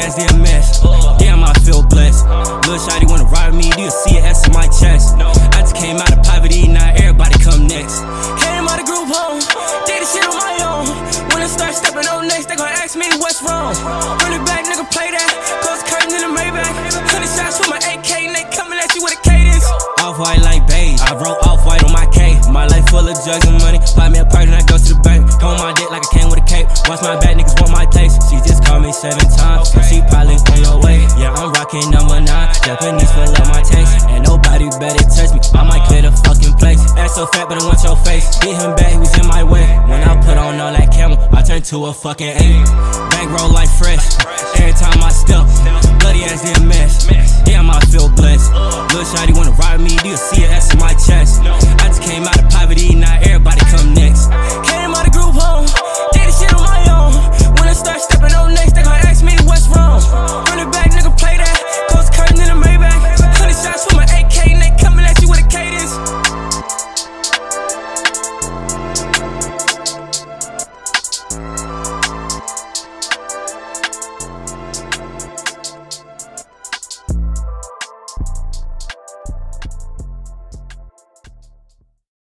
bags, they a mess. Damn, I feel blessed. Lil' shawty wanna ride with me, do you see an S in my chest? I just came out of poverty, now everybody come next. Came out of group home, did this shit on my own. When I start stepping on next, they gon' ask me what's wrong. Run it back, nigga, play that. Close curtain in the Maybach. 100 shots with my AK, and they coming at you with a cadence. Off-white like beige, I wrote off-white on my cake. My life full of drugs and money. Buy me a perk and I go to the bank. Go on my dick like I came with a cape. Watch my back, niggas want my place. She just called me 7 times, so she probably on your way. Yeah, I'm rocking number 9. Japanese full of my taste. And nobody better touch me, I might clear the fucking place. Ass so fat, but I want your face. Get him back, he was in my way. When I put on all that camera, I turned to a fucking 8. Bankroll like fresh.